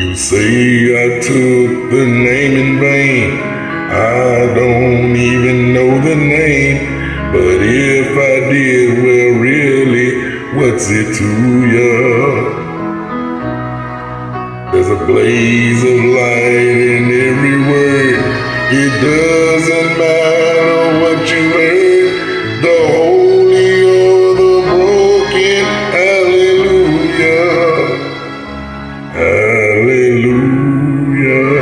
You say I took the name in vain. I don't even know the name. But if I did, well, really, what's it to ya? There's a blaze of light in every word. It doesn't matter what you heard. The holy or the broken, hallelujah. Hallelujah.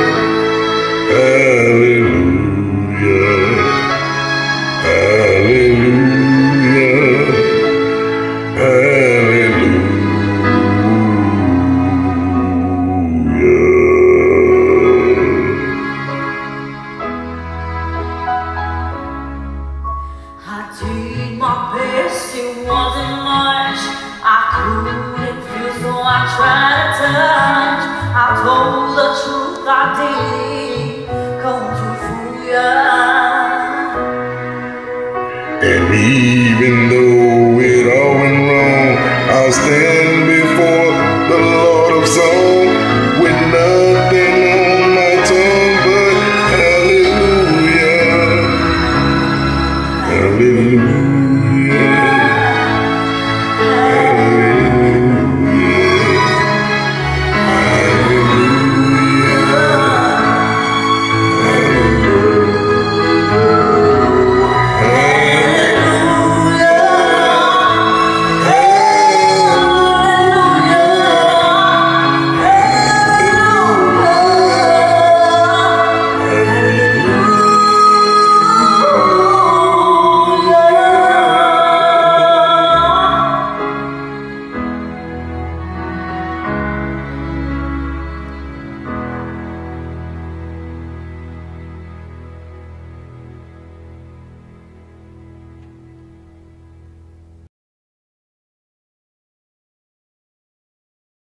Hallelujah. Hallelujah. Hallelujah. I did my best, it wasn't much. I couldn't feel, so I tried to touch. I told the truth, I did.